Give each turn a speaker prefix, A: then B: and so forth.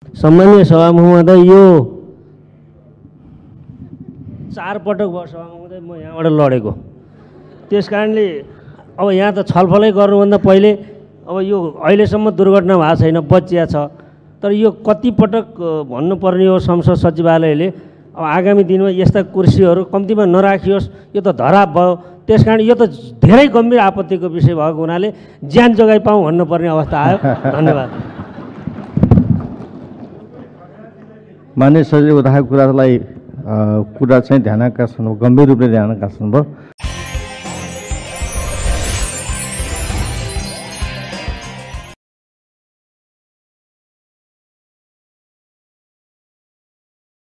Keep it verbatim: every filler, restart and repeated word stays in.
A: सम्मानीय सभामुख महोदय, यो चार पटक भयो सभामुख महोदय म यहाँबाट लडेको। त्यस कारणले अब यहाँ त छलफलै गर्नुभन्दा पहिले अब यो अहिलेसम्म दुर्घटना भएको छैन, बचिया छ, तर यो कति पटक भन्नुपर्ने हो संसद सचिवालयले अब आगामी दिनमा यस्ता कुर्सीहरू कम्तीमा नराखियोस्, यो त धराप भयो। त्यस कारण यो त धेरै गम्भीर आपत्तिको विषय भएको हुनाले ज्यान जोगाइ पाऊँ भन्नुपर्ने अवस्था आयो। धन्यवाद।
B: मान्य सचिव उठाएको कुरालाई कुरा चाहिँ ध्यान आकर्षण गम्भीर रूपले ध्यान आकर्षण भयो।